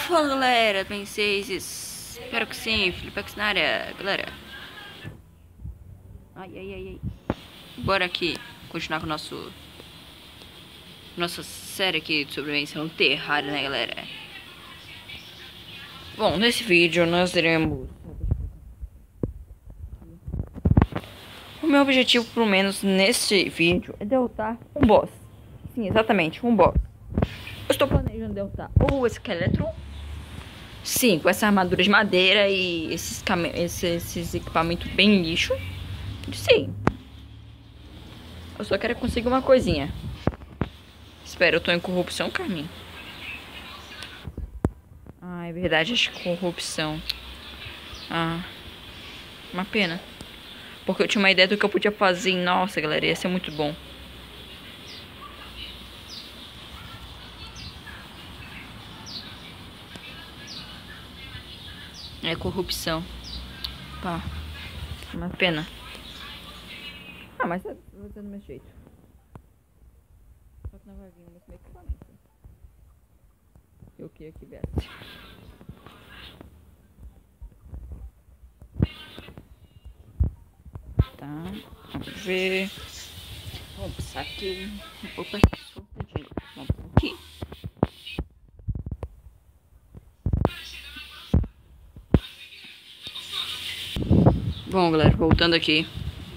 Fala galera, bem vocês? Espero que sim, Felipex na área, galera. Ai. Bora aqui continuar com nossa série aqui de sobrevivência no terrário, né galera? Bom, nesse vídeo nós iremos... O meu objetivo, pelo menos nesse vídeo, é derrotar um boss. Sim, exatamente, um boss. Eu estou planejando derrotar ou o Esqueletron. Sim, com essa armadura de madeira e esses equipamentos bem lixo. Sim. Eu só quero conseguir uma coisinha. Espera, eu tô em corrupção, Carminho? Ah, é verdade, acho que corrupção. Ah, uma pena. Porque eu tinha uma ideia do que eu podia fazer. Nossa, galera, ia ser muito bom. É corrupção. Pá, uma pena. Ah, mas eu vou fazer do meu jeito. Só que não vai vir o mesmo equipamento. Eu queria que viesse. Tá, vamos ver. Vamos passar aqui. Opa, só um pouquinho. Vamos aqui. Bom, galera, voltando aqui.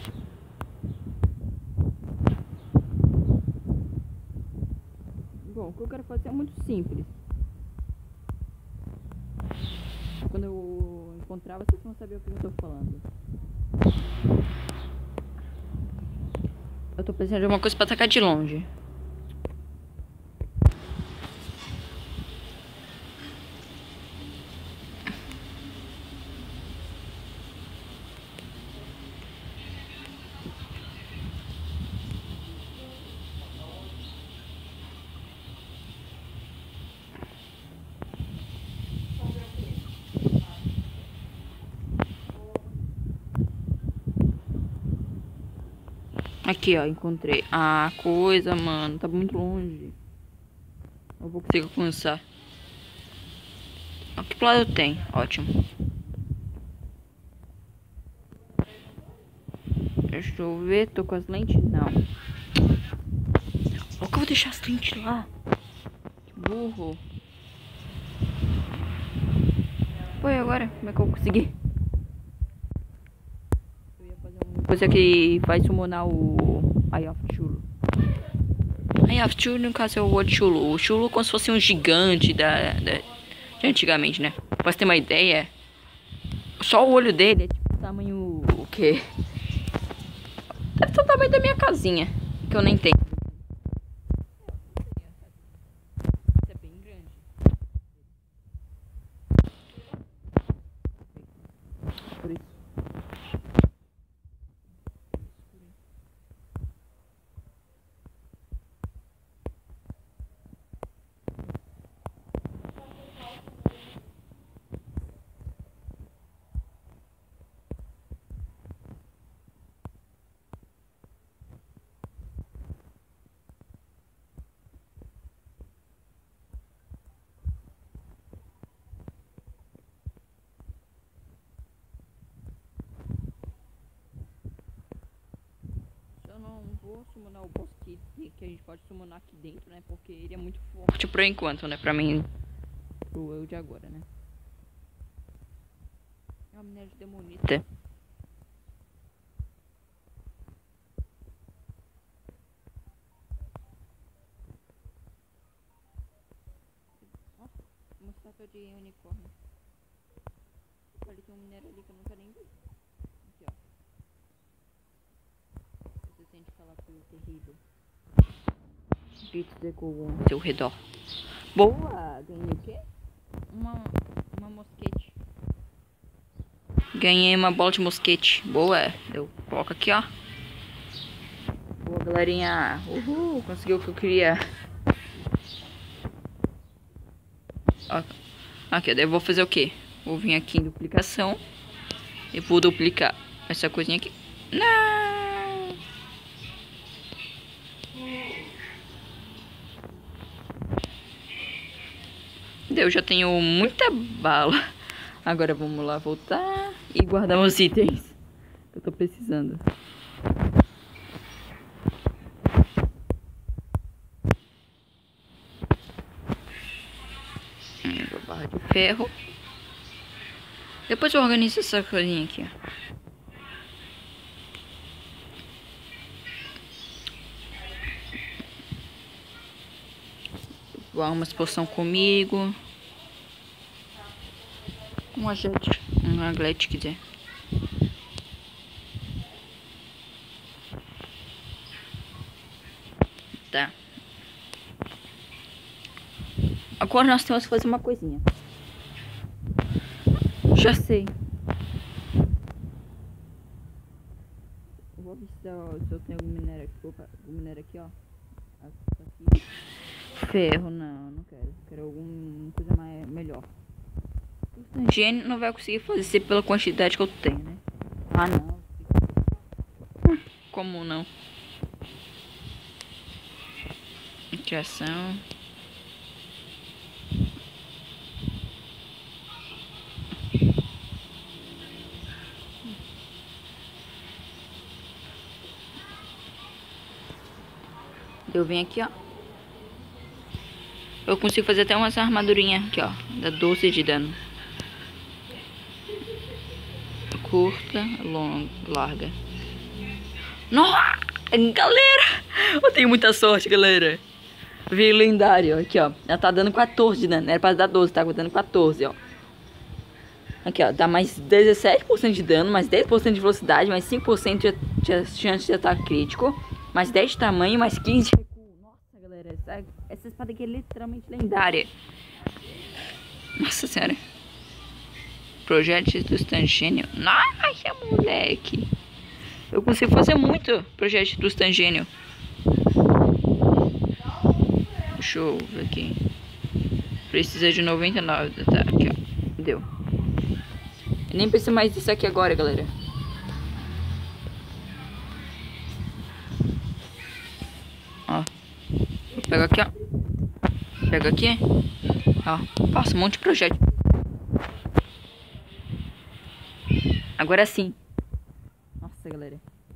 Bom, o que eu quero fazer é muito simples. Quando eu encontrar, vocês vão saber o que eu tô falando. Eu tô precisando de uma coisa pra atacar de longe. Aqui, ó, encontrei a coisa, mano. Tá muito longe. Eu vou conseguir alcançar. Que plano tem? Ótimo. Deixa eu ver, tô com as lentes? Não. Por que eu vou deixar as lentes lá? Que burro. Foi agora? Como é que eu consegui? Eu ia fazer uma coisa que faz summonar o Eye of Chulu. Eye of Chulu, no caso, é o olho Chulu. O Chulu é como se fosse um gigante de antigamente, né? Pra você ter uma ideia, só o olho dele é tipo o tamanho... O quê? Deve ser o tamanho da minha casinha, que eu nem tenho. Mas é bem grande. Por isso. Eu não vou summonar o boss que a gente pode summonar aqui dentro, né? Porque ele é muito forte por enquanto, né? Pra mim, pro eu de agora, né? É uma minério de demonita. Ó, uma estátua de unicórnio. Ali tem um minério ali que eu nunca nem vi. Aqui, ó. Você sente falar coisa terrível. Gritos ecoam ao seu redor. Boa! Ganhei o quê? Uma mosquete. Ganhei uma bola de mosquete. Boa! Eu coloco aqui, ó. Boa, galerinha. Uhul! Conseguiu o que eu queria. Ó. Aqui, daí eu vou fazer o quê? Vou vir aqui em duplicação. E vou duplicar essa coisinha aqui. Não! Eu já tenho muita bala. Agora vamos lá voltar e guardar os itens que eu tô precisando. Barra de ferro. Depois eu organizo essa coisinha aqui, ó. Vou arrumar umas poção comigo. Um aglete, quer dizer. Tá. Agora nós temos que fazer uma coisinha. Já sei. Vou ver se eu tenho algum minério aqui. Opa, algum minério aqui, ó. Aqui. Ferro, não quero. Quero alguma coisa melhor. O tangênio não vai conseguir fazer pela quantidade que eu tenho, né? Ah, não. Como não? Criação. Eu venho aqui, ó. Eu consigo fazer até umas armadurinhas aqui, ó. Dá 12 de dano. Curta, longa, larga. Nossa, galera! Eu tenho muita sorte, galera. Veio lendário, aqui, ó. Ela tá dando 14 de dano. Era pra dar 12, tá dando 14, ó. Aqui, ó. Dá mais 17% de dano, mais 10% de velocidade, mais 5% de chance de ataque crítico, mais 10 de tamanho, mais 15 de recuo. Nossa, galera. Essa espada aqui é literalmente lendária. Nossa senhora. Projetos do Tangênio. Nossa, moleque. Eu consigo fazer muito projeto do Tangênio. Deixa eu ver aqui. Precisa de 99. Tá, aqui, ó. Deu. Eu nem preciso mais disso aqui agora, galera. Ó. Eu pego aqui, ó. Pego aqui. Ó. Faço um monte de projeto. Agora sim. Nossa, galera.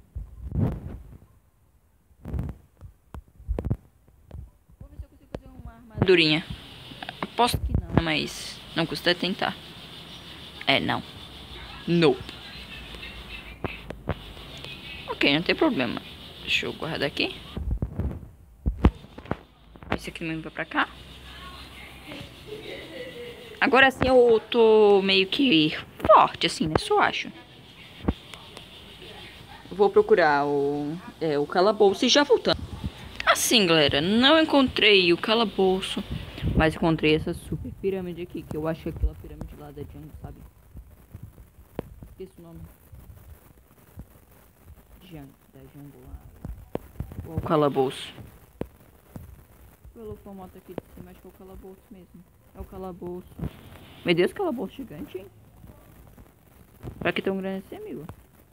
Vou ver se eu consigo fazer uma armadurinha. Aposto que não, mas não custa tentar. É, não. Nope. Ok, não tem problema. Deixa eu guardar aqui. Esse aqui também vai pra cá. Agora sim eu tô meio que forte, assim, né? Só acho. Eu vou procurar o calabouço e já voltando. Assim, galera, não encontrei o calabouço, mas encontrei essa super pirâmide aqui, que eu acho que é aquela pirâmide lá da Jungle, sabe? Esqueci o nome. Da Jungle lá. Ou o calabouço. Pelo formato aqui de cima, acho que é o calabouço mesmo. É o calabouço. Meu Deus, calabouço gigante, hein? Pra que tão grande assim, amigo?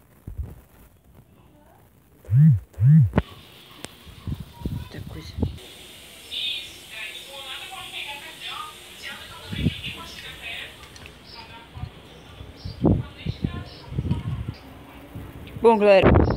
Muita coisa. Bom, galera,